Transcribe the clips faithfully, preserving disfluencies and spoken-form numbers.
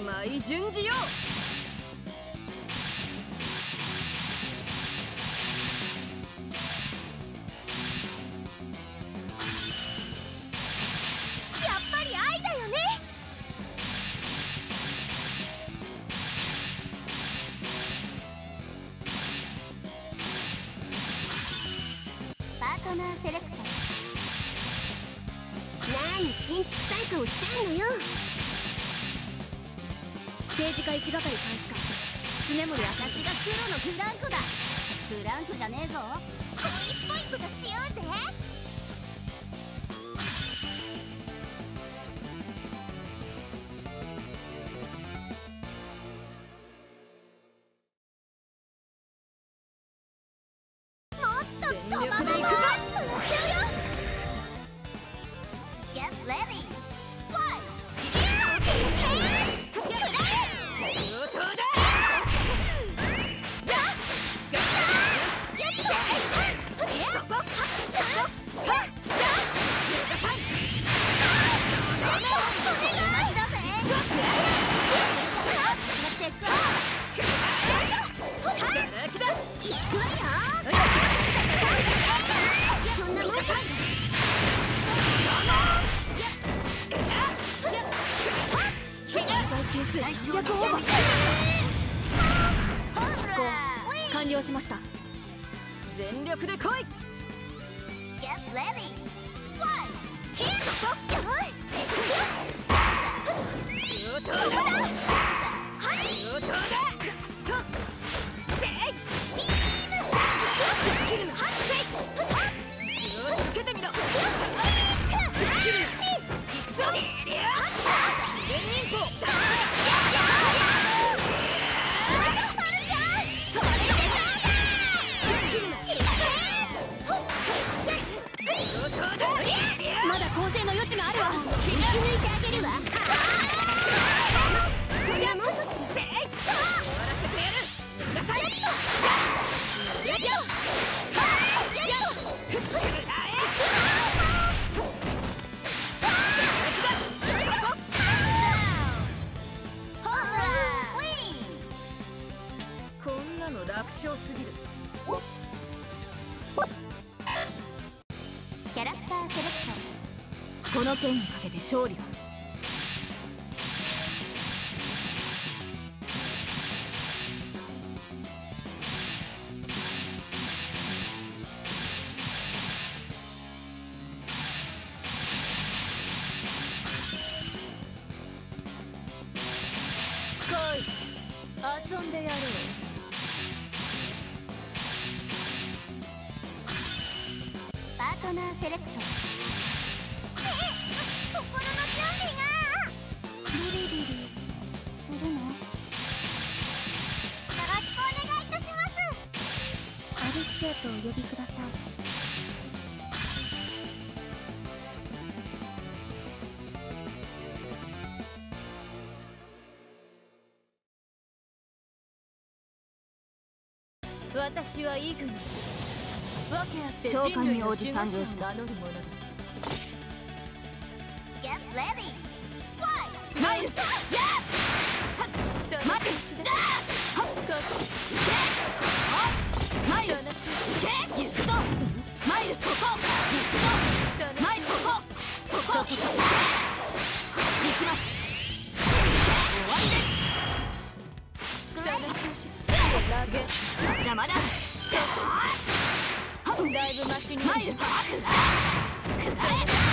舞順次よ。 やっぱり愛だよね。パートナーセレクト。何新規臭い顔してんのよ。刑事課一係監視官常森。私が黒のフランコだ。フランコじゃねえぞ。恋っぽいことしようぜ。もっと止まらない。Get ready. Fight. 執行完了しました。全力で来い。 Get ready. Fight. 中東だ。中東だ。とせい切るな。血をつけてみろ。切るな。行くぞ。自然忍法。まだ構成の余地があるわ。打ち抜いてあげるわ。こんなもんとしせい。終わらせてやる。なさい。やっやっこんなの楽勝すぎる。 キャラクターセレクト。 この剣をかけて勝利を。来い、遊んでやろう。 パートナーセレクト。心の準備がビリビリするの。よろしくお願いいたします。アリシエとお呼びください。 私はイグニス。わけあって人類の守護者を名乗る者だ。 Get ready. Fight. マイル。待て。マイル。行くぞ。マイル。そこ。マイル。そこ。そこ。行きます。終わりです。まだまだ。だいぶマシにマイル。くらえ。セイバー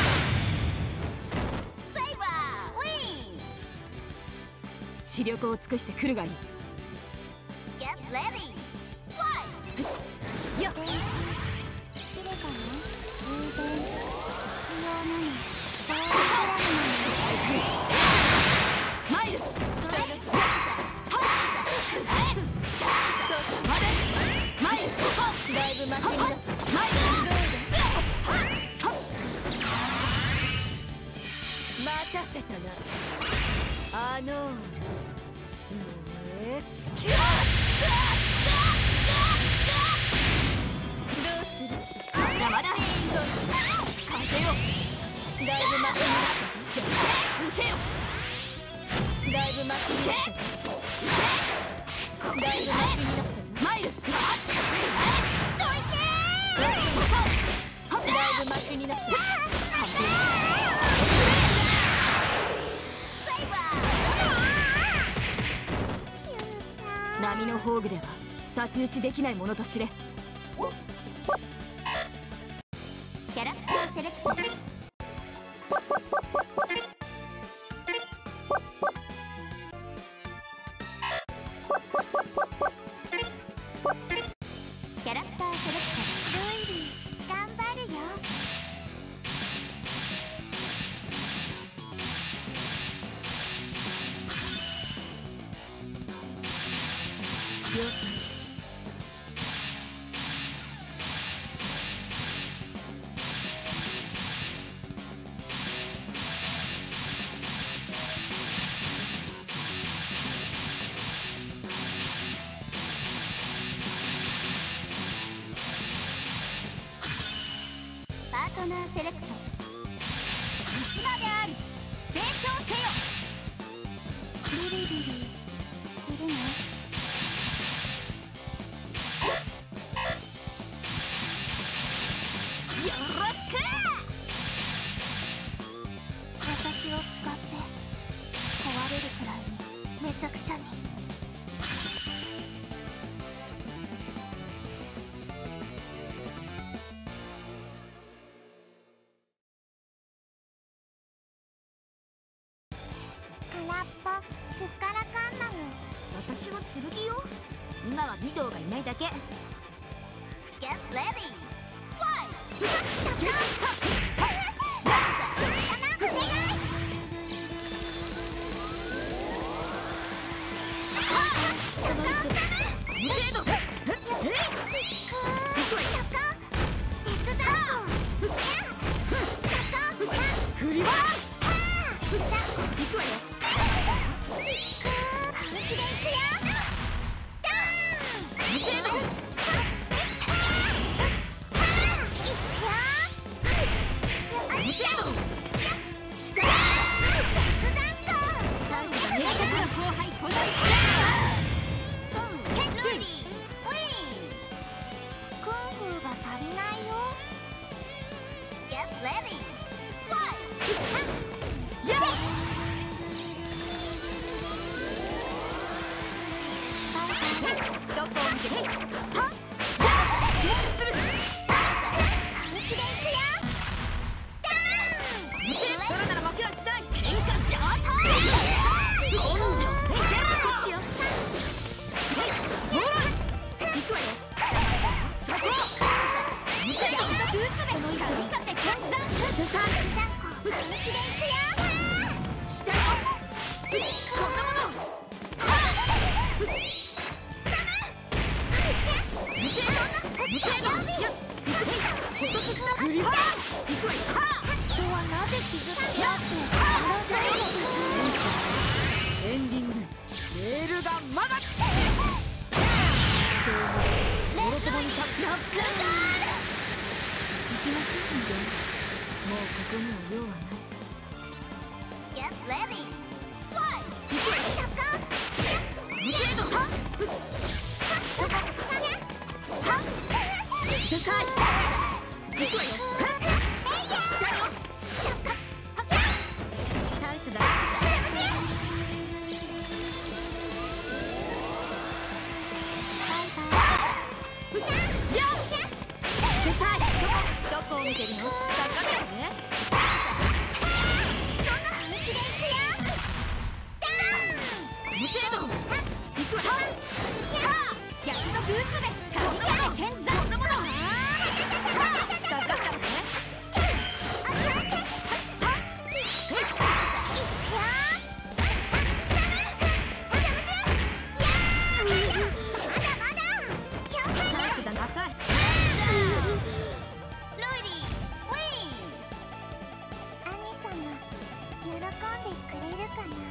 ウィン。視力を尽くしてくるがいい。 Get ready. Fight. よっ。 来るかな。充電必要なの。そうマイル。だいぶマシになった。マイル。待たせたな。あのえつきどうする。まだまだ。勝てよ。だいぶマシになったぞ。撃てよ。 だいぶマシになったぞ。だいぶマシになったぞ。マイルスどいてー。だいぶマシになったぞ。 セイバー。 波の宝具では太刀打ちできないものと知れ。 キャラクターセレクト。キャラクターセレクト。ルイリー頑張るよ。 了解。 パートナーセレクト。虫歯である。成長せよ。ビリビリするの？よろしく。私を使って壊れるくらいにめちゃくちゃに。空っぽすっからかんなの。私は剣よ。今は御堂がいないだけ。Get ready! Fight! エンディングレールがまだモロトバに立つ。ロックンロール。行きましょう人間。もうここには用はない。 Get ready! Fight! 無程度は世界行くわよ。下よ。ナイスだ。どこを見てるの？高だよね。無程度行くわよ。逆のブーツです。神々剣山。そんなもの。高かったね。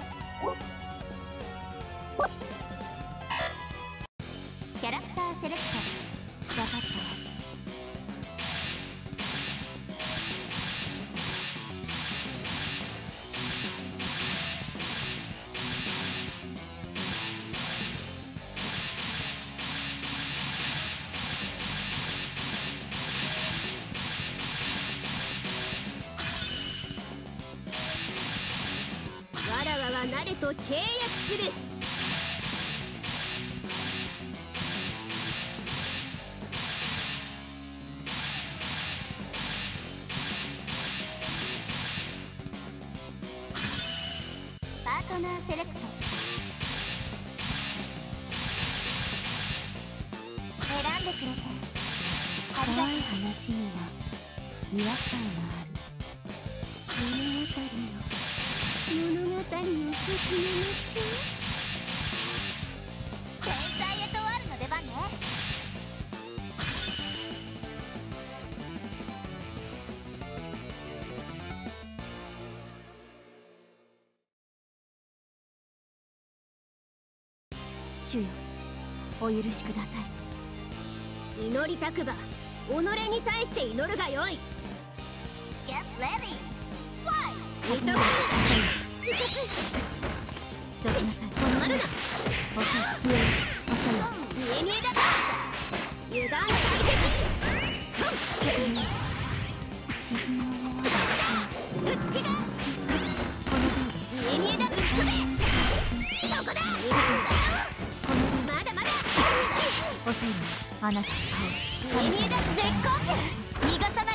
キャラクターセレクト。 と契約する。 パートナーセレクト。選んでくれてありがとう。怖い話には違和感がある。物語を物語を始めましょう。天才エトワールの出番ね。主よ、お許しください。 祈りたくば己に対して祈るがよい。 Get ready! Fly! 見とく。 どきなさい。 止まるな。 遅い。遅いよ。 見え見えだぞ。油断大敵。 不思議な思いがぶつけだ。 この見え見えだ。ぶち込め。そこだ。まだまだ。 遅いの。あなた倒す。 見え見えだ。絶好調。逃がさない。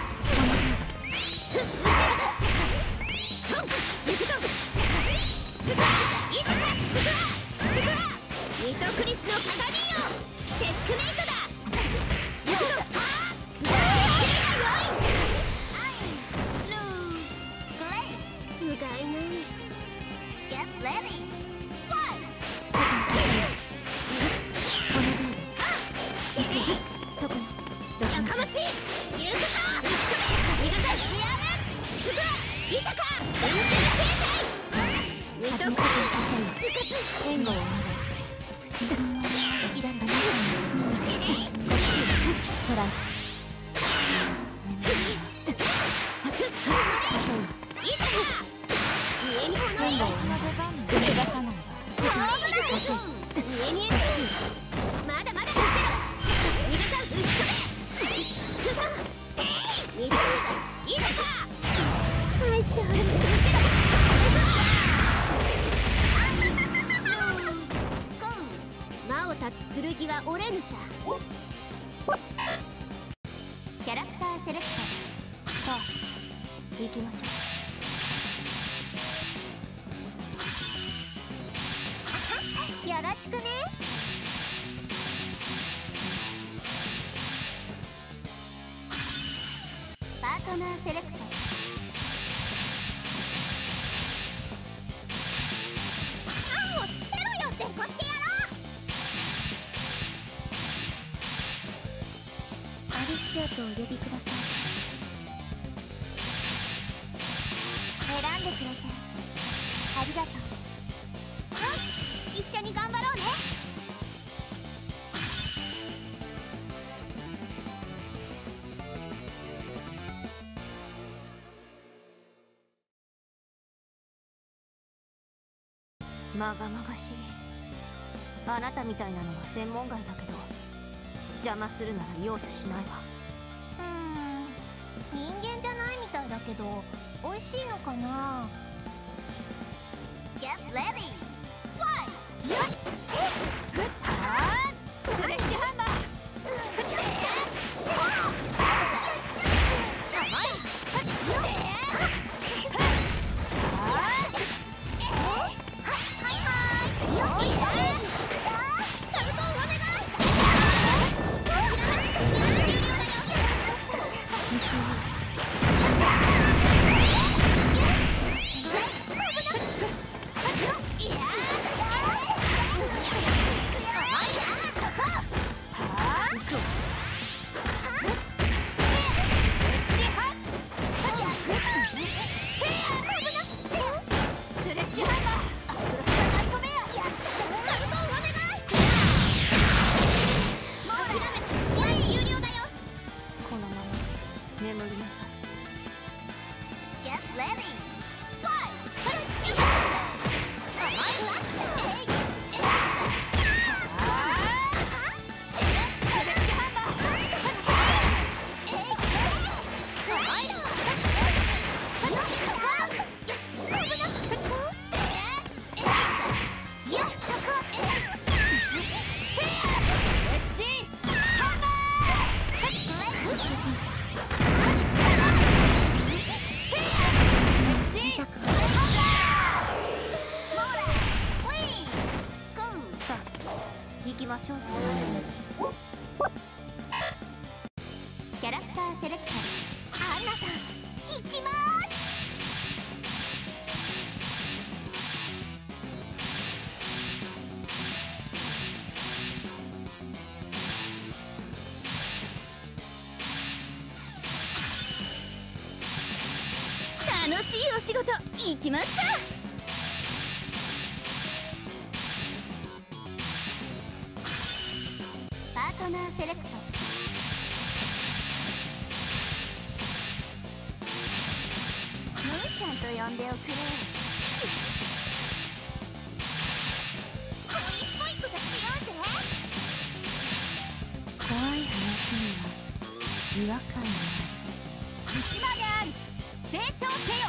ミトクリスの鏡よ。チェックメイトだ。行くぞ。うがいない。 Get ready! Fly! そこよ。 やかましい。行くぞ。打ち込め。逃がさずやる。すぐいたか。新鮮な兵隊。ミトクリス復活。 援護をお願い。不思議な好きだった。こっちトライ。 魔を立つ剣は折れぬさ。 キャラクターセレクト。さあ行きましょう。よろしくね。パートナーセレクト。あんをつけろよってこってやろう。アリシアとお呼びください。選んでくれてありがとう。うん、一緒に頑張ろうね。 まがまがしい。あなたみたいなのは専門外だけど、邪魔するなら容赦しないわ。 うーん、人間じゃないみたいだけど美味しいのかな。 Get ready! Fly! よっ、ふっはースレッジハンマー。いやきましょう。キャラクターセレクト。アンナさん行きまーす。楽しいお仕事行きますか。パートナーセレクト。むーちゃんと呼んでおくれ。恋っぽいことしようぜ。怖い話には違和感がある。 虫歯であり成長せよ。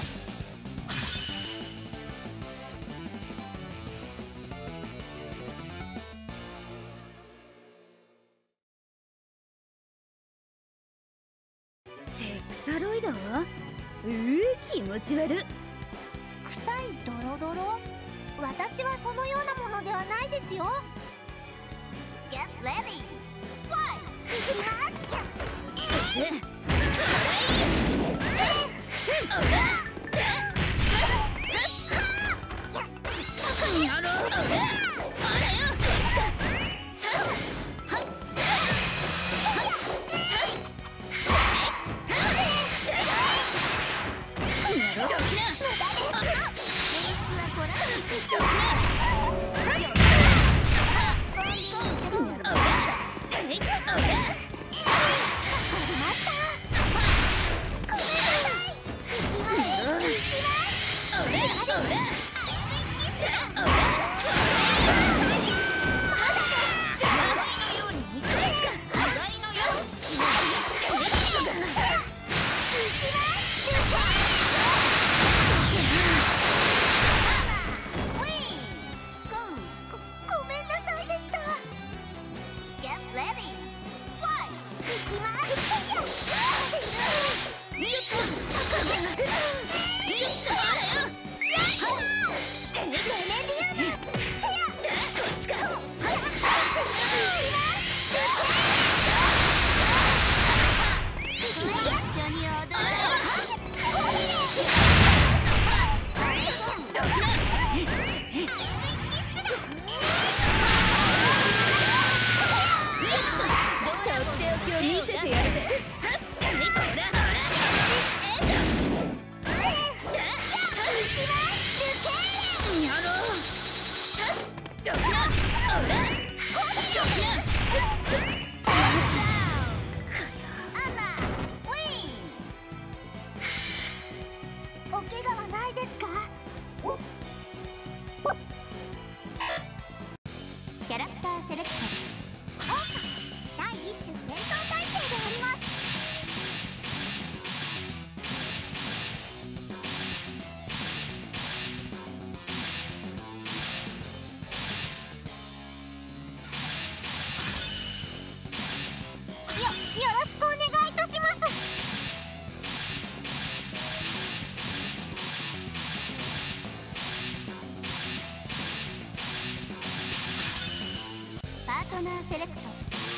セクサロイド？うー、気持ち悪っ。 臭いドロドロ？私はそのようなものではないですよ。Get ready! Fight! 行きます。キャラクターセレクト。第一種戦闘態勢であります。よ、よろしくお願いいたします。パートナーセレクト。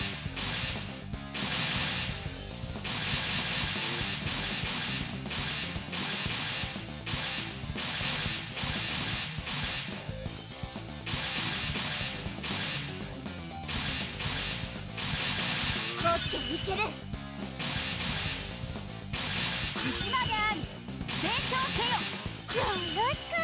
オッケー、いける。虫歯であり成長せよ。よろしく。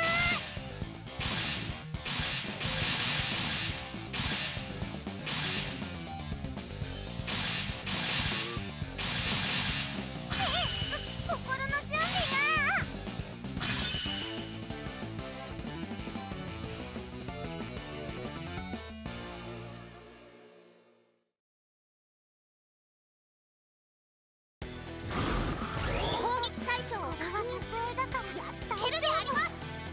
攻撃対象を変わりつけるであります。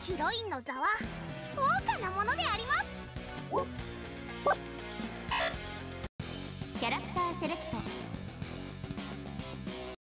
ヒロインの座は豪華なものであります。キャラクターセレクト。